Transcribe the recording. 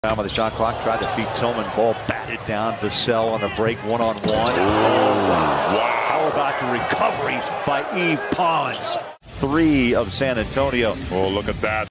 Down with the shot clock, tried to feed Tillman, ball batted down. Vassell on a break, one-on-one. Oh, wow. How about the recovery by Yves Pons? 3 of San Antonio. Oh, look at that.